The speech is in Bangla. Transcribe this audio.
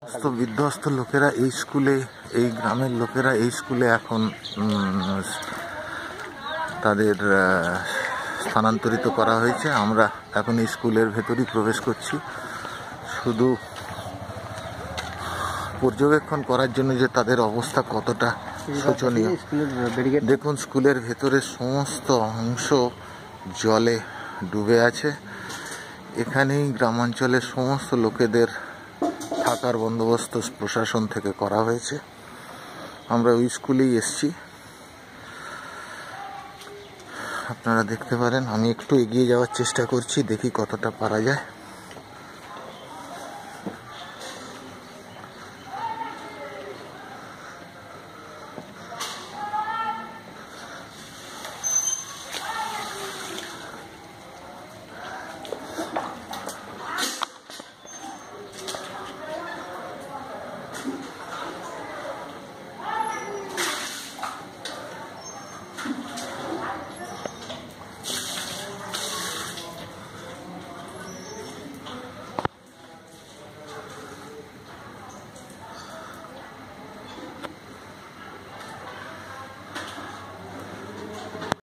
বিধ্বস্ত লোকেরা এই স্কুলে, এই গ্রামের লোকেরা এই স্কুলে এখন তাদের স্থানান্তরিত করা হয়েছে। আমরা এখন এই স্কুলের ভেতরই প্রবেশ করছি, শুধু পর্যবেক্ষণ করার জন্য যে তাদের অবস্থা কতটা শোচনীয়। দেখুন, স্কুলের ভেতরে সমস্ত অংশ জলে ডুবে আছে। এখানেই গ্রামাঞ্চলের সমস্ত লোকেদের থাকার বন্দোবস্ত প্রশাসন থেকে করা হয়েছে। আমরা ওই স্কুলেই এসছি, আপনারা দেখতে পারেন। আমি একটু এগিয়ে যাওয়ার চেষ্টা করছি, দেখি কতটা পারা যায়।